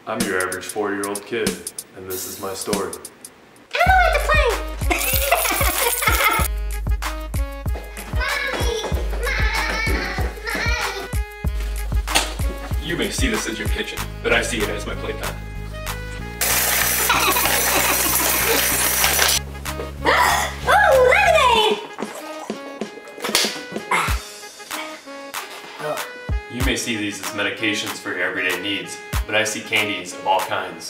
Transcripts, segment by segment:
I'm your average 4-year-old kid, and this is my story. Elmo at the plane! Mommy! You may see this as your kitchen, but I see it as my playpen. Oh, lemonade! You may see these as medications for your everyday needs, but I see candies of all kinds.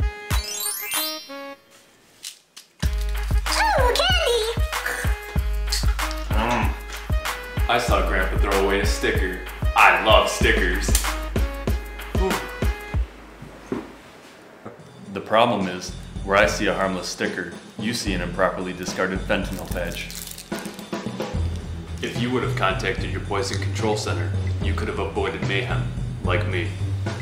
Oh, candy! I saw Grandpa throw away a sticker. I love stickers. The problem is, where I see a harmless sticker, you see an improperly discarded fentanyl patch. If you would have contacted your poison control center, you could have avoided mayhem, like me.